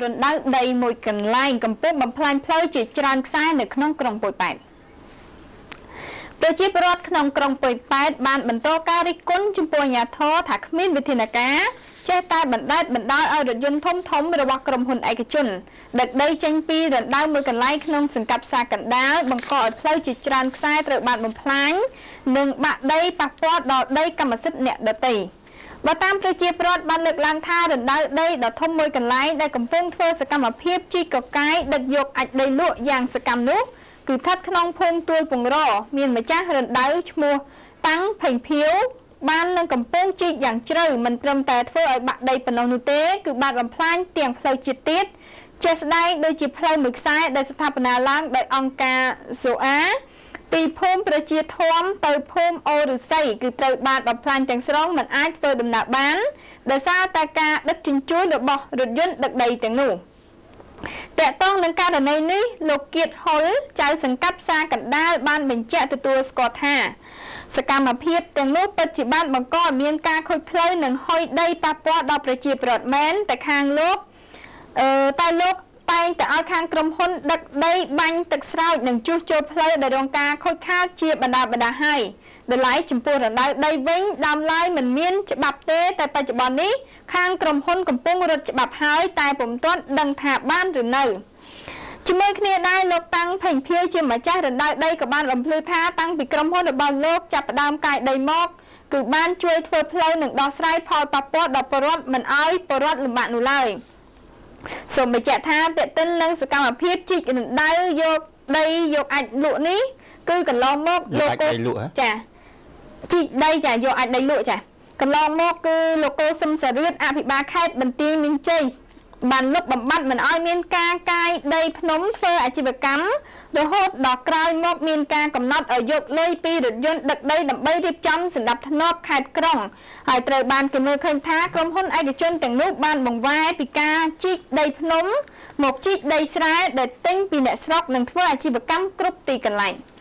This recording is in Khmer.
រណ្ដៅដីមួយកន្លែងកំពុងបំផ្លាញផ្លូវជាច្រើនខ្សែនៅក្នុងក្រុងប៉ោយប៉ែតប្រជាពលរដ្ឋក្នុងក្រុងប៉ោយប៉ែតបានបន្តការរិះគន់ចំពោះអាជ្ញាធរថាគ្មានវិធានការចេះតែបណ្ដេតបណ្ដោយឲ្យរថយន្តធំៗរបស់ក្រុមហ៊ុនឯកជនដឹកដីចេញពីរណ្ដៅមួយកន្លែងក្នុងសង្កាត់ផ្សារកណ្ដាលបង្កឲ្យផ្លូវជាច្រើនខ្សែត្រូវបានបំផ្លាញនិងបាក់ដីប៉ះពាល់ដល់ដីកម្មសិទ្ធិអ្នកដទៃបើតាមប្រជាពលរដ្ឋបានលើកឡើងថារណ្ដៅដីដ៏ធំមួយកន្លែងដែលកំពុងធ្វើសកម្មភាពជីកកកាយដឹកយកអាចដីលក់យ៉ាងសកម្មនោះគឺស្ថិតក្នុងភូមិទួលពងរមានម្ចាស់រណ្ដៅឈ្មោះតាំងភេងភៀវបាននឹងកំពុងជីកយ៉ាងជ្រៅមិនត្រឹមតែធ្វើឲ្យបាក់ដីប៉ុណ្ណោះនោះទេគឺបានបំផ្លាញទាំងផ្លូវជាតិទៀតជាស្ដែងដូចជាផ្លូវមួយខ្សែដែលស្ថាបនាឡើងដោយអង្គការ ZOA ពីភូមិប្រជាធម៌ទៅភូមិអូរឫស្សីគឺត្រូវបានបំផ្លាញទាំងស្រុងមិនអាចធ្វើដំណើរបានដោយសារតែការដឹកជញ្ជូនរបស់រថយន្តដឹកដីទាំងនោះតកតងនឹងករណីនេះលោកគៀតហុលចៅសង្កាត់ផ្សារកណ្ដាលបានបញ្ជាក់ទទួលស្គាល់ថាសកម្មភាពទាំងនោះពិតជាបានបង្កឲ្យមានការខូចផ្លូវនិងហុយដីប៉ះពាល់ដល់ប្រជាពលរដ្ឋមែនតែខាងលោកតែលោកតែងតែឲ្យខាងក្រុមហ៊ុនដឹកដីបាញ់ទឹកស្រោចនិងជួសជុលផ្លូវដែលរងការខូចខាតជាបណ្ដាហើយដោយឡែកចំពោះរណ្ដៅដីវិញដើមឡើយមិនមានច្បាប់ទេតែបច្ចុប្បន្ននេះខាងក្រុមហ៊ុនកំពុងរត់ច្បាប់ហើយតែពុំទាន់ដឹងថាបានឬនៅជាមួយគ្នាដែរលោកតាំងភេងភៀវជាម្ចាស់រណ្ដៅដីក៏បានរំលឹកថាតាំងពីក្រុមហ៊ុនរបស់លោកចាប់ផ្ដើមកាយដីមកគឺបានជួយធ្វើផ្លូវនិងដោះស្រាយផលប៉ះពាល់ដល់ពលរដ្ឋមិនឲ្យពលរដ្ឋលំបាកនោះឡើយសូមបញ្ជាក់ថាតេតិននឹងសកម្មភាពជីករណ្ដៅយកដីយកអាចលក់នេះគឺកន្លងមកលោកចាជីកដីចាយកអាចដីលក់ចាកន្លងមកគឺលោកកូសឹមសារៀតអភិបាលខេត្តបន្ទាយមានជ័យបានលុបបំបត្តិមិនឲ្យមានការកាយដីភ្នំធ្វើអាជីវកម្មរហូតដល់ក្រោយមកមានការកំណត់ឲ្យយកលុយពីរថយន្តដឹកដីដើម្បីរៀបចំសណ្ដាប់ធ្នាប់ខេត្តក្រុងហើយត្រូវបានគេមើលឃើញថាក្រុមហ៊ុនឯកជនទាំងនោះបានបង្វែរពីការជីកដីភ្នំមកជីកដីស្រែដែលទិញពីអ្នកស្រុកនិងធ្វើអាជីវកម្មគ្រប់ទីកន្លែង